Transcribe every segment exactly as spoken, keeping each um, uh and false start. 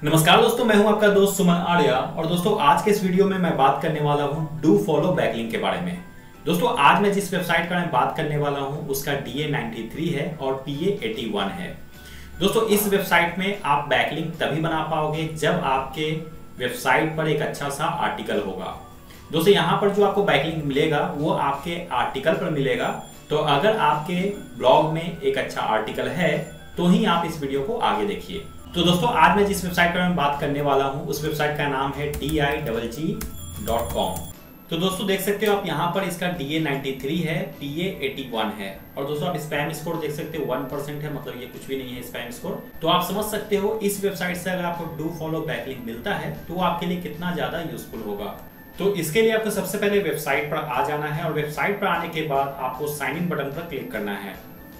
नमस्कार दोस्तों, मैं हूं आपका दोस्त सुमन आर्या और दोस्तों आज के इस वीडियो में मैं बात करने वाला हूं डू फॉलो बैकलिंक के बारे में। दोस्तों आज मैं जिस वेबसाइट का मैं बात करने वाला हूं उसका डी ए नाइंटी थ्री है और पी ए एटी वन है। दोस्तों इस वेबसाइट में आप बैकलिंक तभी बना पाओगे जब आपके वेबसाइट पर एक अच्छा सा आर्टिकल होगा। दोस्तों यहाँ पर जो आपको बैकलिंक मिलेगा वो आपके आर्टिकल पर मिलेगा। तो अगर आपके ब्लॉग में एक अच्छा आर्टिकल है तो ही आप इस वीडियो को आगे देखिए। तो दोस्तों आज मैं जिस वेबसाइट पर मैं बात करने वाला हूं उस वेबसाइट का नाम है D I G G dot com. तो दोस्तों देख सकते हो आप यहाँ पर इसका डी ए नाइंटी थ्री है, पी ए एटी वन है और दोस्तों आप स्पैम स्कोर देख सकते हो वन परसेंट है, मतलब ये कुछ भी नहीं है स्पैम स्कोर। तो आप समझ सकते हो इस वेबसाइट से अगर आपको डू फॉलो बैकलिंक मिलता है तो आपके लिए कितना ज्यादा यूजफुल होगा। तो इसके लिए आपको सबसे पहले वेबसाइट पर आ जाना है और वेबसाइट पर आने के बाद आपको साइन इन बटन पर क्लिक करना है।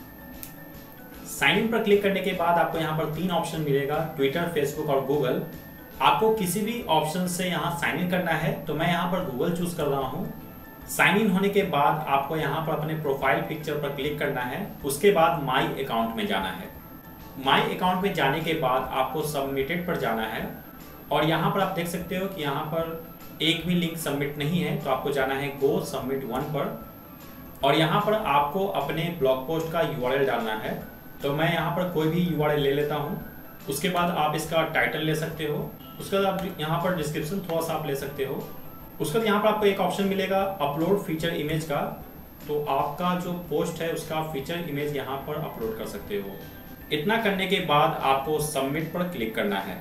साइन इन पर क्लिक करने के बाद आपको यहाँ पर तीन ऑप्शन मिलेगा, ट्विटर, फेसबुक और गूगल। आपको किसी भी ऑप्शन से यहाँ साइन इन करना है, तो मैं यहाँ पर गूगल चूज कर रहा हूँ। साइन इन होने के बाद आपको यहाँ पर अपने प्रोफाइल पिक्चर पर क्लिक करना है। उसके बाद माई अकाउंट में जाना है। माई अकाउंट में जाने के बाद आपको सबमिटेड पर जाना है और यहाँ पर आप देख सकते हो कि यहाँ पर एक भी लिंक सबमिट नहीं है, तो आपको जाना है गो सबमिट वन पर और यहाँ पर आपको अपने ब्लॉग पोस्ट का यू आर एल डालना है। तो मैं यहाँ पर कोई भी यू आर एल ले लेता हूँ। उसके बाद आप इसका टाइटल ले सकते हो, उसके बाद आप यहाँ पर डिस्क्रिप्शन थोड़ा सा आप ले सकते हो। उसके बाद यहाँ पर आपको एक ऑप्शन मिलेगा अपलोड फीचर इमेज का, तो आपका जो पोस्ट है उसका फीचर इमेज यहाँ पर अपलोड कर सकते हो। इतना करने के बाद आपको सबमिट पर क्लिक करना है।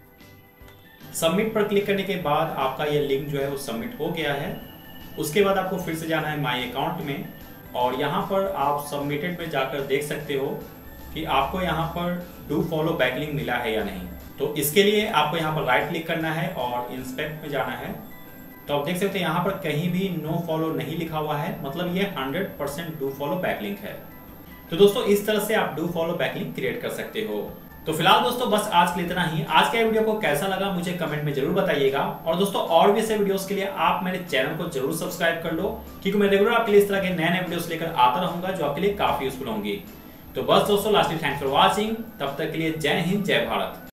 सबमिट पर क्लिक करने के बाद आपका ये लिंक जो है वो सबमिट हो गया है। उसके बाद आपको फिर से जाना है माई अकाउंट में और यहाँ पर आप सबमिटेड में जाकर देख सकते हो कि आपको यहाँ पर डू फॉलो बैकलिंक मिला है या नहीं। तो इसके लिए आपको यहाँ पर राइट क्लिक करना है और इंस्पेक्ट में जाना है। तो आप देख सकते हैं यहाँ पर कहीं भी नो फॉलो नहीं लिखा हुआ है, मतलब ये hundred percent do follow backlink है। तो दोस्तों इस तरह से आप डू फॉलो बैकलिंक क्रिएट कर सकते हो। तो फिलहाल दोस्तों बस आज के लिए इतना ही। आज के वीडियो को कैसा लगा मुझे कमेंट में जरूर बताइएगा और दोस्तों और भी ऐसे वीडियोस के लिए आप मेरे चैनल को जरूर सब्सक्राइब कर लो, क्योंकि मैं रेगुलर आपके लिए इस तरह के नए नए वीडियोस लेकर आता रहूंगा जो आपके लिए काफी यूजफुल होंगी। तो बस दोस्तों लास्टली थैंक्स फॉर वॉचिंग। तब तक के लिए जय हिंद, जय भारत।